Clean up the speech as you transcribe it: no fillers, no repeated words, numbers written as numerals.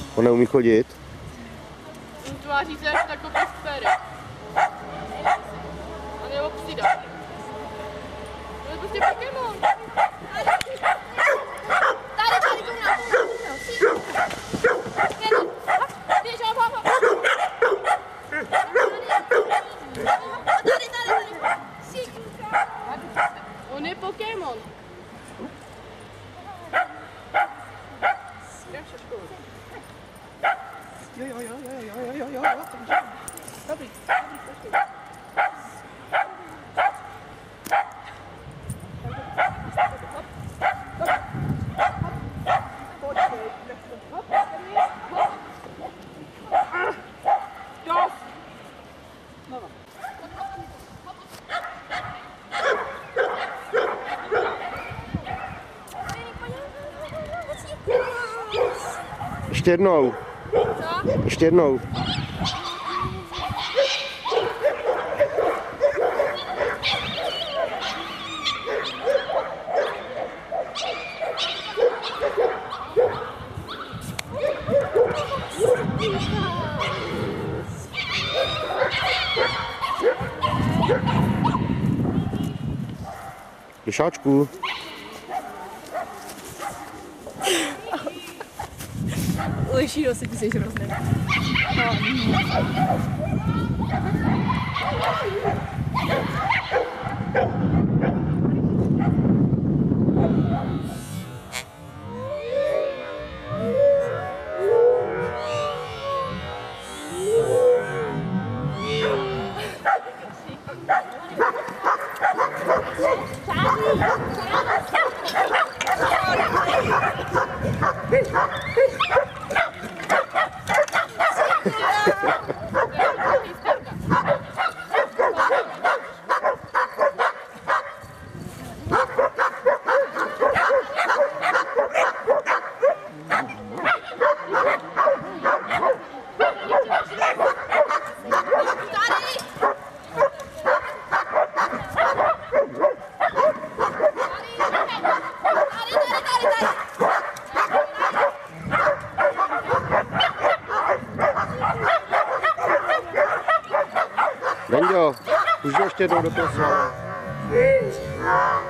On neumí chodit. On tváří se až takový sféry. A nebo psida. To je prostě Pokémon. Tady tu nás. Běž, hop. On je Pokémon. Jo. Dobrý. Ještě jednou. Ještě jednou. Lišáčku. Lišího se ti seš hrozný. Venďo, už ještě jednou do toho.